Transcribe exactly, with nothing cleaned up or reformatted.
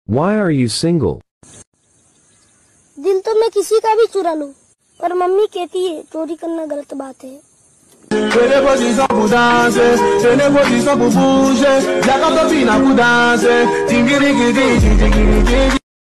Why are you single? दिल तो मैं किसी का भी चुरा लूं, पर मम्मी कहती है चोरी करना गलत बात है। Tiene posição pro dance, tiene posição pro puxe, já que a topina pro dance, tingiri, tingiri, tingiri, tingiri.